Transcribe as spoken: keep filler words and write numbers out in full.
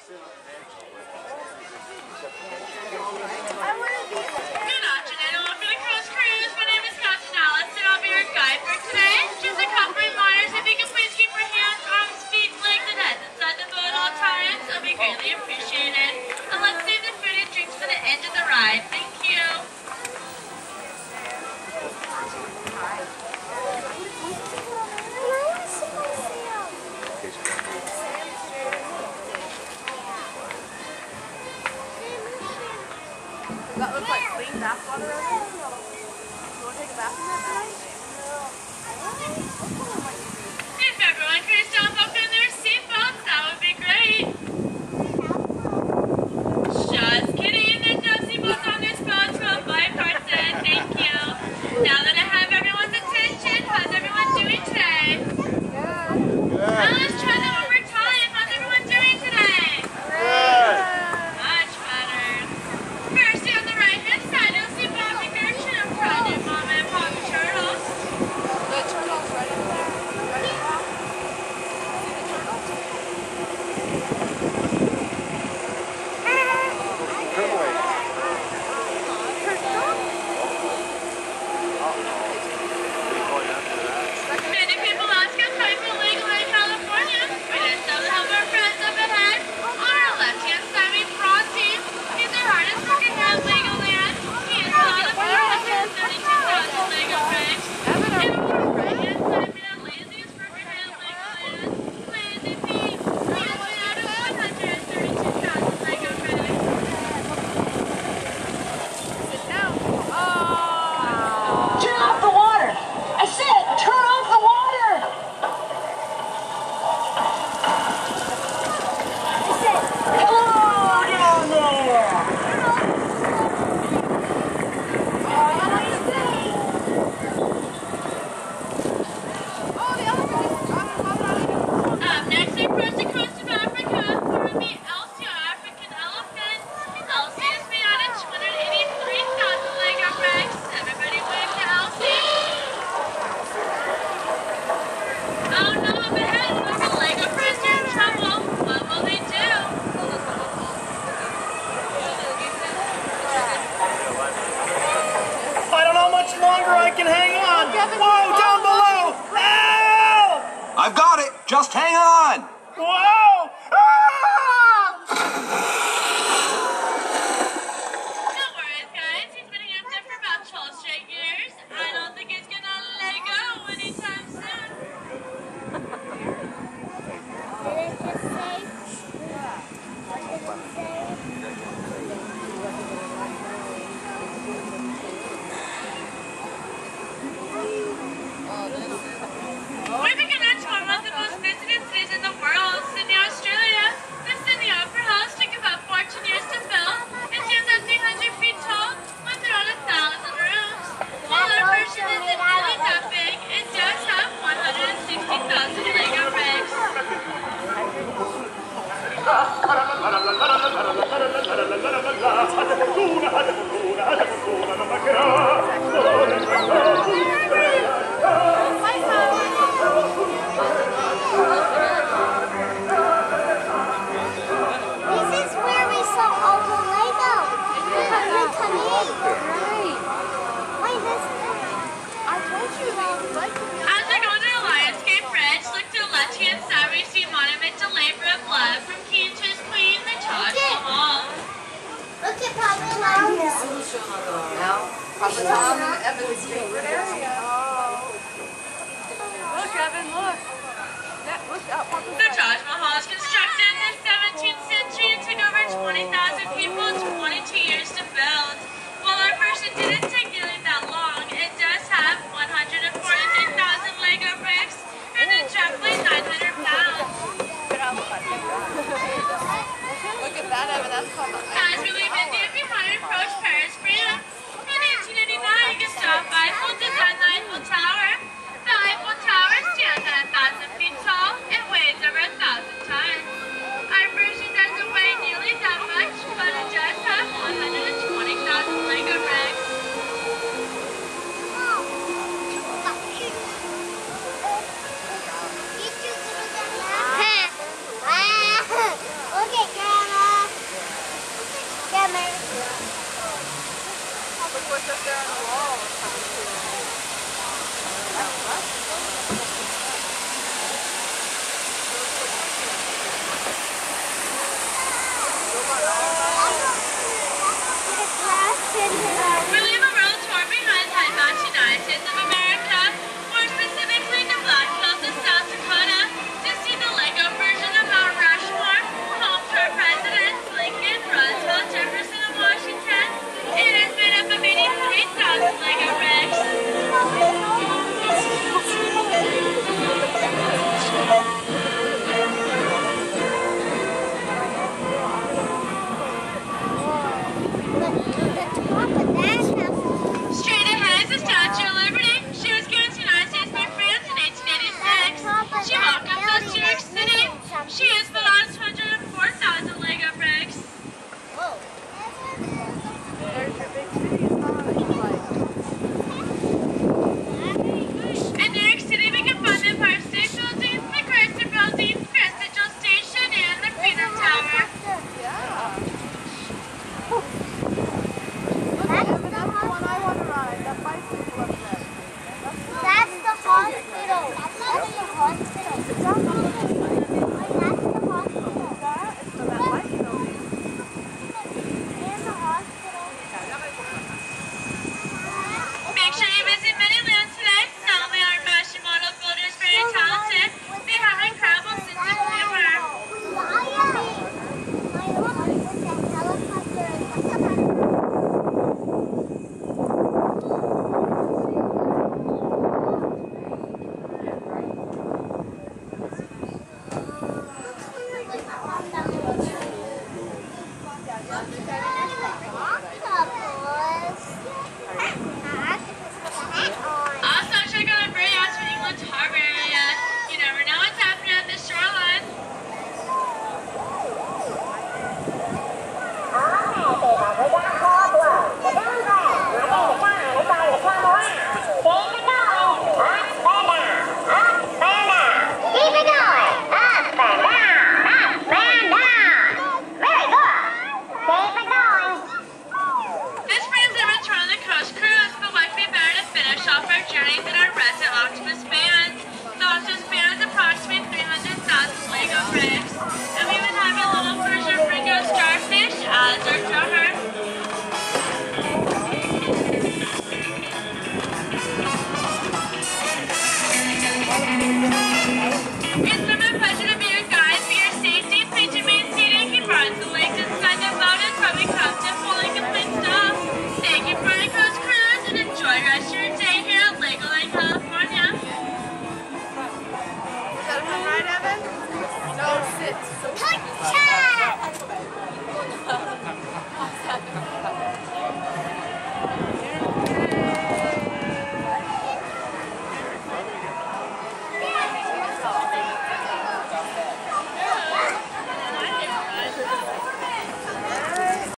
afternoon, welcome to the Coast Cruise. My name is Captain Alice, and I'll be your guide for today. Just a couple reminders: if you can please keep your hands, arms, feet, legs, and heads inside the boat at all times, it'll be greatly appreciated. And let's save the food and drinks for the end of the ride. Thank you. Does that look like clean bath water over there? You want to take a bath in that tonight? If everyone could stop opening their seatbelts, that would be great. Just kidding, there's no seatbelts on this boat, twelve bipartisan. Thank you. Now that I have everyone's attention, how's everyone doing today? Good. Good. Now let's try that one more time. How's everyone doing today? Good. Much better. First, on the right-hand side, you'll see Bobby Gertrude and Friday Mama and Bobby Turtles. The turtles right in there. Right in there. See the turtles? Many people ask us how you feel Legoland, California. We just know to help our friends up ahead. On our left-hand side, we have Frosty. He's the hardest working at Legoland. He has taught us one hundred thirty-two thousand Lego bricks. And on our right-hand side, we have laziest worker at Legoland, Lazy Pete. He has been out of one hundred thirty-two thousand Lego bricks. Sit down. Oh! Turn off the water! I said, turn off the water! I said, hello down there! Oh, the elephant! Up next, we cross the coast of Africa, where we meet Elsie, our African elephant. Elsie is made out of two hundred eighty-three thousand Lego bricks. Everybody wave to Elsie. Oh no, up ahead, the Lego friends are in trouble. What will they do? I don't know how much longer I can hang on. Whoa, down below! Help! I've got it. Just hang on. Whoa! Ah! No worries, guys. He's been here for about twelve straight years. I don't think he's gonna let it go anytime soon. We're beginning our tour of the most visited cities in the world, Sydney, Australia. The Sydney Opera House took about fourteen years to build. It stands at three hundred feet tall with around a thousand rooms. While our version isn't really that big, it does have one hundred sixty thousand Lego bricks. This is where we saw all the Lego. When we come in. Right. Wait, this I told you that you like to be on As we go to the Lionsgate Bridge, look to the left-hand side where you see Monument to Labor of Love from King to his Queen, the Taj Mahal. look at Papa Tom's. now. Papa Tom and Evan's favorite area. Look, Evan, look. That, look out, Papa The Taj Mahal was constructed in the seventeenth century and took over twenty thousand people and twenty-two years to build. While our version didn't take nearly that long, it does have one hundred forty-three thousand Lego bricks and it's roughly nine hundred pounds. Look at that, Evan. That's called the As we leave